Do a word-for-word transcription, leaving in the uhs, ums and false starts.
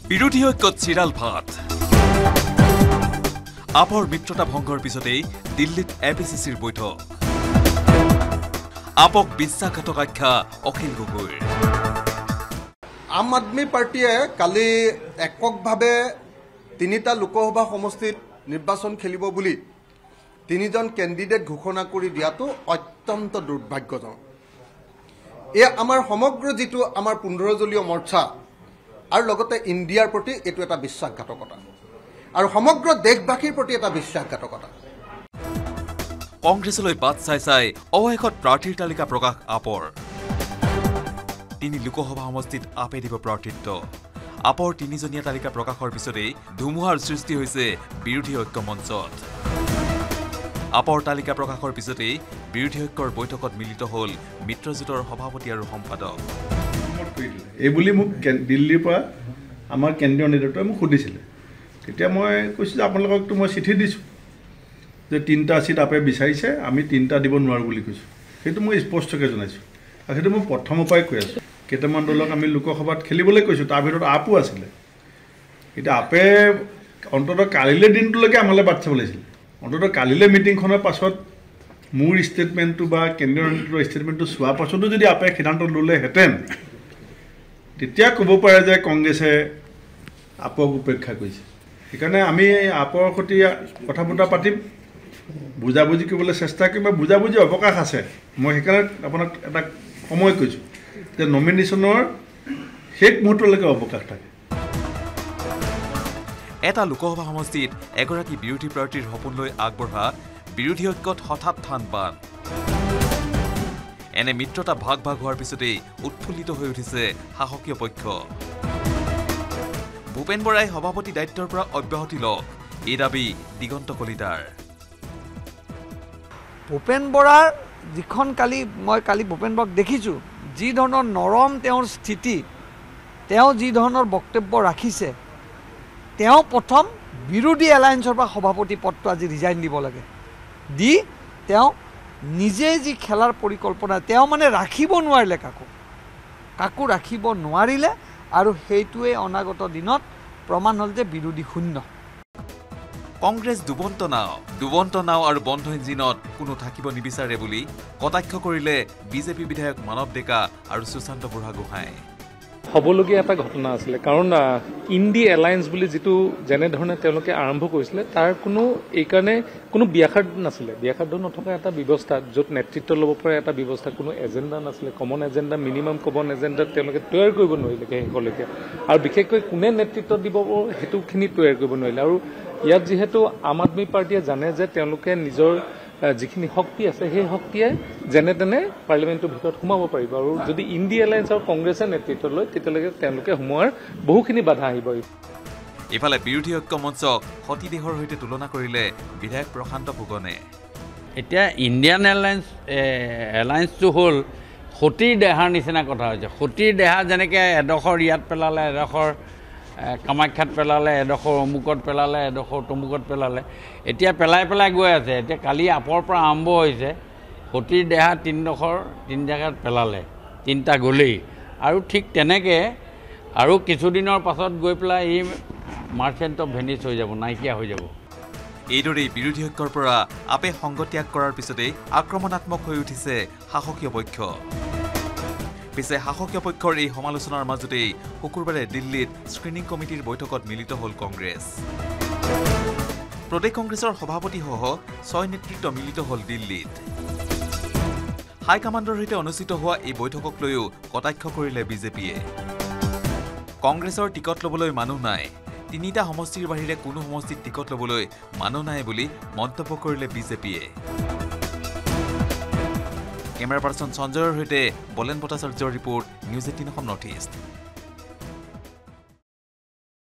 বিৰোধী ঐক্যত চিৰাল ভাত আপৰ মিত্ৰতা ভংগৰ পিছতেই দিল্লীত এ পি চি চিৰ বৈঠক আপক বিশ্বাসঘাতক আখ্যা অখিল গগৈৰ আম আদমি পাৰ্টিয়ে কালি এককভাৱে তিনিটা লোকসভা সমষ্টিত নিৰ্বাচন খেলিব বুলি তিনিজন কেণ্ডিডেট ঘোষণা কৰি দিয়াটো অত্যন্ত দুৰ্ভাগ্যজনক। এয়া আমাৰ সমগ্ৰ যিটো আমাৰ পোন্ধৰ জলীয় মৰ্চা আৰু লগতে ইণ্ডিয়াৰ প্ৰতি এইটো এটা বিশ্বাসঘাতকতা আৰু সমগ্ৰ দেশবাসীৰ প্ৰতি এটা বিশ্বাসঘাতকতা। কংগ্ৰেছলৈ বাট চাই চাই অৱশেষত প্ৰাৰ্থীৰ তালিকা প্ৰকাশ আপৰ তিনি লোকসভা সমষ্টিত আপে দিব প্ৰাৰ্থিত্ব আপৰ তিনিজনীয়া তালিকা প্ৰকাশৰ পিছতেই ধুমুহাৰ সৃষ্টি হৈছে বিৰোধী ঐক্য মঞ্চত আপৰ তালিকা প্ৰকাশৰ পিছতেই বিৰোধী ঐক্যৰ বৈঠকত মিলিত হ'ল মিত্ৰজোঁটৰ সভাপতি আৰু সম্পাদক এই বুলি মোক দিল্লীৰ পৰা আমাৰ কেন্দ্ৰীয় নেতৃত্বই মোক সুধিছিলে। তেতিয়া মই কৈছোঁ যে আপোনালোককতো মই চিঠি দিছোঁ যে তিনিটা চিট আপে বিচাৰিছে আমি তিনিটা দিব নোৱাৰোঁ বুলি কৈছোঁ। সেইটো মই স্পষ্টকৈ জনাইছোঁ আৰু সেইটো মই প্ৰথমৰ পৰাই কৈ আছোঁ। কেইটামান দলক আমি লোকসভাত খেলিবলৈ কৈছোঁ, তাৰ ভিতৰত আপো আছিলে। এতিয়া আপে অন্ততঃ কালিলৈ দিনটোলৈকে আমালৈ বাট চাব লাগিছিলে। অন্ততঃ কালিলৈ মিটিংখনৰ পাছত মোৰ ষ্টেটমেণ্টটো বা কেন্দ্ৰীয় নেতৃত্বৰ ষ্টেটমেণ্টটো চোৱাৰ পাছতো যদি আপে সিদ্ধান্ত ল'লেহেঁতেন তেতিয়া ক'ব পাৰে যে কংগ্ৰেছে আপক উপেক্ষা কৰিছে। সেইকাৰণে আমি আপৰ সৈতে কথা বতৰা পাতিম, বুজাবুজি কৰিবলৈ চেষ্টা কৰিম বা বুজাবুজি অৱকাশ আছে। মই সেইকাৰণে আপোনাক এটা সময় কৈছোঁ যে নমিনেশ্যনৰ শেষ মুহূৰ্তলৈকে অৱকাশ থাকে। এটা লোকসভা সমষ্টিত এগৰাকী বিৰোধী প্ৰাৰ্থীৰ সপোন লৈ আগবঢ়া বিৰোধী ঐক্যত হঠাৎ থান বান এনে মিত্ৰতা ভাগ ভাগ হোৱাৰ পিছতেই উৎফুল্লিত হৈ উঠিছে শাসকীয় পক্ষ। ভূপেন বৰাই সভাপতি দায়িত্বৰ পৰা অব্যাহতি লওক এই দাবী দিগন্ত কলিতাৰ। ভূপেন বৰাৰ যিখন কালি মই কালি ভূপেন বৰাক দেখিছোঁ, যি ধৰণৰ নৰম তেওঁৰ স্থিতি, তেওঁ যি ধৰণৰ বক্তব্য ৰাখিছে, তেওঁ প্ৰথম বিৰোধী এলায়েন্সৰ পৰা সভাপতি পদটো আজি ৰিজাইন দিব লাগে। দি তেওঁ নিজে যি খেলাৰ পৰিকল্পনা তেওঁ মানে ৰাখিব নোৱাৰিলে, কাকো কাকো ৰাখিব নোৱাৰিলে আৰু সেইটোৱে অনাগত দিনত প্ৰমাণ হ'ল যে বিৰোধী শূন্য। কংগ্ৰেছ দুবন্ত নাও দুবন্ত নাও আৰু বন্ধ ইঞ্জিনত কোনো থাকিব নিবিচাৰে বুলি কটাক্ষ কৰিলে বিজেপি বিধায়ক মানৱ ডেকা আৰু সুশান্ত বুঢ়াগোহাঁই। হ'বলগীয়া এটা ঘটনা আছিলে, কাৰণ ইণ্ডি এলায়েন্স বুলি যিটো যেনেধৰণে তেওঁলোকে আৰম্ভ কৰিছিলে তাৰ কোনো এইকাৰণে কোনো ব্যাঘাত নাছিলে। ব্যাঘাত নথকা এটা ব্যৱস্থা য'ত নেতৃত্ব ল'ব পৰা এটা ব্যৱস্থা, কোনো এজেণ্ডা নাছিলে। Common agenda, minimum common agenda তেওঁলোকে তৈয়াৰ কৰিব নোৱাৰিলে শেষলৈকে, আৰু বিশেষকৈ কোনে নেতৃত্ব দিব সেইটোখিনি তৈয়াৰ কৰিব নোৱাৰিলে। আৰু ইয়াত যিহেতু আম আদমি পাৰ্টীয়ে জানে যে তেওঁলোকে নিজৰ যিখিনি শক্তি আছে সেই শক্তিয়ে যেনে তেনে পাৰ্লিমেণ্টৰ ভিতৰত সোমাব পাৰিব, আৰু যদি ইণ্ডি এলায়েন্স আৰু কংগ্ৰেছে নেতৃত্ব লয় তেতিয়ালৈকে তেওঁলোকে সোমোৱাৰ বহুখিনি বাধা আহিব। ইফালে বিৰোধী ঐক্য মঞ্চক সতীদেহৰ সৈতে তুলনা কৰিলে বিধায়ক প্ৰশান্ত ফুকনে। এতিয়া ইণ্ডিয়ান এলায়েন্স এলায়েন্সটো হ'ল সতীৰ দেহাৰ নিচিনা কথা হৈছে। সতীৰ দেহা যেনেকৈ এডোখৰ ইয়াত পেলালে, এডোখৰ কামাখ্যাত পেলালে, এডোখৰ অমুকত পেলালে, এডোখৰ তমুকত পেলালে, এতিয়া পেলাই পেলাই গৈ আছে। এতিয়া কালি আপৰ পৰা আৰম্ভ হৈছে, সতীৰ দেহা তিনিডোখৰ তিনি জেগাত পেলালে, তিনিটা গ'লেই, আৰু ঠিক তেনেকৈ আৰু কিছুদিনৰ পাছত গৈ পেলাই ই মাৰ্চেণ্ট অফ ভেনিছ হৈ যাব, নাইকিয়া হৈ যাব। এইদৰেই বিৰোধী ঐক্যৰ পৰা আপে সংগ ত্যাগ কৰাৰ পিছতেই আক্ৰমণাত্মক হৈ উঠিছে শাসকীয় পক্ষ। পিছে শাসকীয় পক্ষৰ এই সমালোচনাৰ মাজতেই শুকুৰবাৰে দিল্লীত স্ক্ৰিনিং কমিটিৰ বৈঠকত মিলিত হ'ল কংগ্ৰেছ। প্ৰদেশ কংগ্ৰেছৰ সভাপতিসহ ছয় নেতৃত্ব মিলিত হ'ল দিল্লীত। হাইকমাণ্ডৰ সৈতে অনুষ্ঠিত হোৱা এই বৈঠকক লৈও কটাক্ষ কৰিলে বিজেপিয়ে। কংগ্ৰেছৰ টিকট ল'বলৈ মানুহ নাই, তিনিটা সমষ্টিৰ বাহিৰে কোনো সমষ্টিত টিকট ল'বলৈ মানুহ নাই বুলি মন্তব্য কৰিলে বিজেপিয়ে। কেমেৰা পাৰ্চন সঞ্জয়ৰ সৈতে বলেন ভট্টাচাৰ্যৰ report, news eighteen Assam north east.